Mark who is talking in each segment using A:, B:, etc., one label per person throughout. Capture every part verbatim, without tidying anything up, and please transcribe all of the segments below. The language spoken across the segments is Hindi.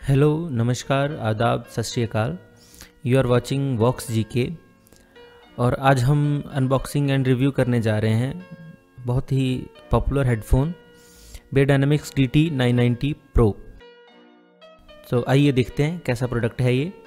A: हेलो, नमस्कार, आदाब, सत श्री अकाल। You are watching Vox GK और आज हम अनबॉक्सिंग एंड रिव्यू करने जा रहे हैं बहुत ही popular headphone Beyerdynamics D T nine ninety pro. तो आइए देखते हैं कैसा प्रोडक्ट है ये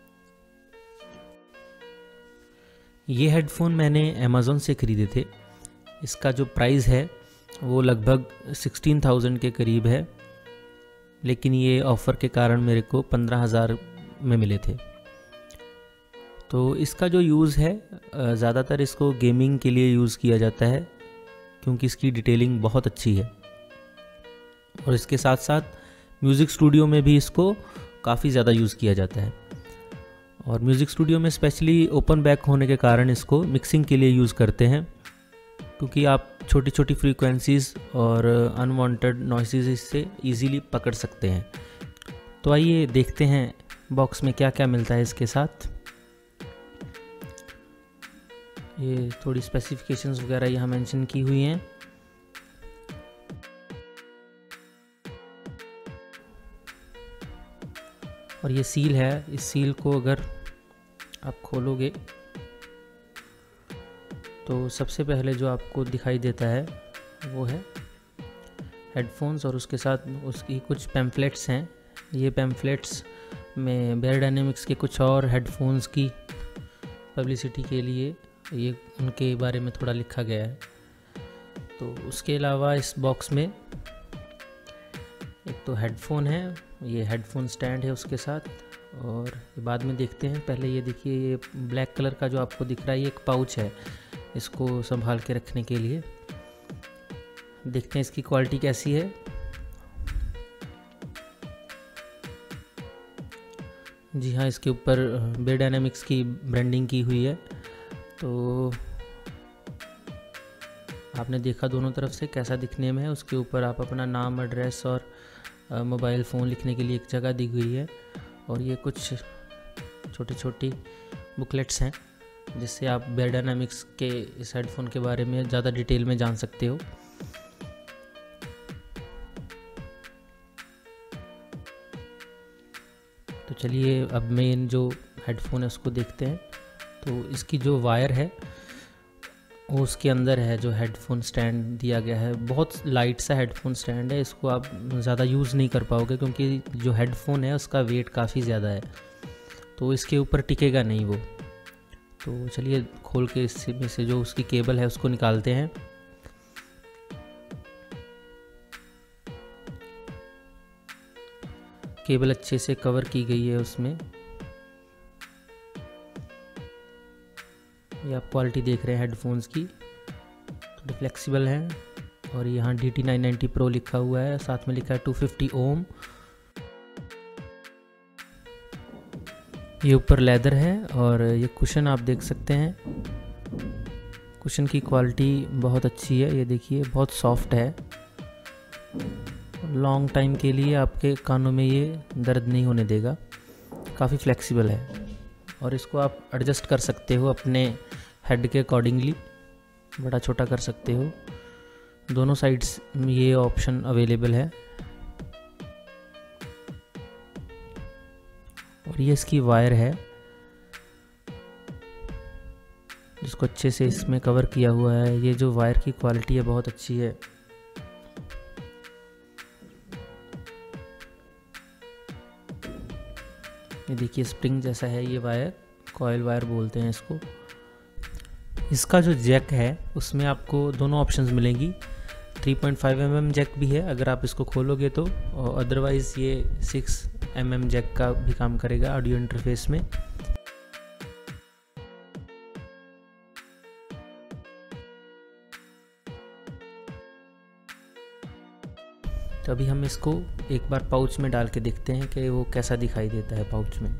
A: ये हेडफोन मैंने अमेज़ॉन से ख़रीदे थे। इसका जो प्राइस है वो लगभग सिक्सटीन थाउजेंड के करीब है, लेकिन ये ऑफ़र के कारण मेरे को पंद्रह हज़ार में मिले थे। तो इसका जो यूज़ है, ज़्यादातर इसको गेमिंग के लिए यूज़ किया जाता है क्योंकि इसकी डिटेलिंग बहुत अच्छी है, और इसके साथ साथ म्यूज़िक स्टूडियो में भी इसको काफ़ी ज़्यादा यूज़ किया जाता है। और म्यूज़िक स्टूडियो में स्पेशली ओपन बैक होने के कारण इसको मिक्सिंग के लिए यूज़ करते हैं, क्योंकि आप छोटी छोटी फ्रीक्वेंसीज़ और अनवांटेड नॉइसेस इससे इजीली पकड़ सकते हैं। तो आइए देखते हैं बॉक्स में क्या क्या मिलता है इसके साथ। ये थोड़ी स्पेसिफिकेशंस वगैरह यहाँ मेंशन की हुई हैं। और ये सील है, इस सील को अगर आप खोलोगे तो सबसे पहले जो आपको दिखाई देता है वो है हेडफोन्स, और उसके साथ उसकी कुछ पैम्फलेट्स हैं। ये पैम्फलेट्स में बेडायनामिक्स के कुछ और हेडफोन्स की पब्लिसिटी के लिए ये उनके बारे में थोड़ा लिखा गया है। तो उसके अलावा इस बॉक्स में एक तो हेडफोन है, ये हेडफोन स्टैंड है उसके साथ, और बाद में देखते हैं। पहले ये देखिए, ये ब्लैक कलर का जो आपको दिख रहा है ये एक पाउच है इसको संभाल के रखने के लिए। देखते हैं इसकी क्वालिटी कैसी है। जी हाँ, इसके ऊपर बेडायनामिक्स की ब्रांडिंग की हुई है। तो आपने देखा दोनों तरफ से कैसा दिखने में है। उसके ऊपर आप अपना नाम, एड्रेस और मोबाइल फ़ोन लिखने के लिए एक जगह दी हुई है, और ये कुछ छोटी छोटी बुकलेट्स हैं जिससे आप बेडायनामिक्स के इस हेडफोन के बारे में ज़्यादा डिटेल में जान सकते हो। तो चलिए अब मेन जो हेडफोन है उसको देखते हैं। तो इसकी जो वायर है वो उसके अंदर है, जो हेडफोन स्टैंड दिया गया है। बहुत लाइट सा हेडफोन स्टैंड है, इसको आप ज़्यादा यूज़ नहीं कर पाओगे क्योंकि जो हेडफोन है उसका वेट काफ़ी ज़्यादा है, तो इसके ऊपर टिकेगा नहीं वो। तो चलिए खोल के इससे में से जो उसकी केबल है उसको निकालते हैं। केबल अच्छे से कवर की गई है उसमें। ये आप क्वालिटी देख रहे हैं हेडफोन्स की, थोड़ी फ्लेक्सिबल है। और यहाँ D T nine ninety pro लिखा हुआ है, साथ में लिखा है टू फिफ्टी ओम। ये ऊपर लेदर है, और ये कुशन आप देख सकते हैं। कुशन की क्वालिटी बहुत अच्छी है, ये देखिए बहुत सॉफ्ट है। लॉन्ग टाइम के लिए आपके कानों में ये दर्द नहीं होने देगा, काफ़ी फ्लेक्सिबल है। और इसको आप एडजस्ट कर सकते हो अपने हेड के अकॉर्डिंगली, बड़ा छोटा कर सकते हो। दोनों साइड्स में ये ऑप्शन अवेलेबल है। और ये इसकी वायर है जिसको अच्छे से इसमें कवर किया हुआ है। ये जो वायर की क्वालिटी है बहुत अच्छी है। ये देखिए स्प्रिंग जैसा है ये वायर, कॉयल वायर बोलते हैं इसको। इसका जो जैक है उसमें आपको दोनों ऑप्शंस मिलेंगी। Three point five M M jack भी है अगर आप इसको खोलोगे तो, और अदरवाइज़ ये सिक्स एम एम जैक का भी काम करेगा ऑडियो इंटरफेस में। तो अभी हम इसको एक बार पाउच में डाल के देखते हैं कि वो कैसा दिखाई देता है पाउच में।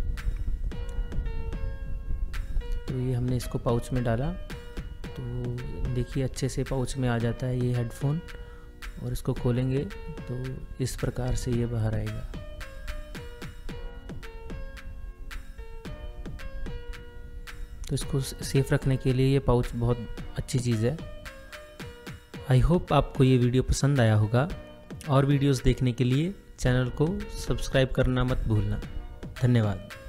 A: तो ये हमने इसको पाउच में डाला, तो देखिए अच्छे से पाउच में आ जाता है ये हेडफोन। और इसको खोलेंगे तो इस प्रकार से ये बाहर आएगा। तो इसको सेफ रखने के लिए ये पाउच बहुत अच्छी चीज़ है। आई होप आपको ये वीडियो पसंद आया होगा। और वीडियोस देखने के लिए चैनल को सब्सक्राइब करना मत भूलना। धन्यवाद।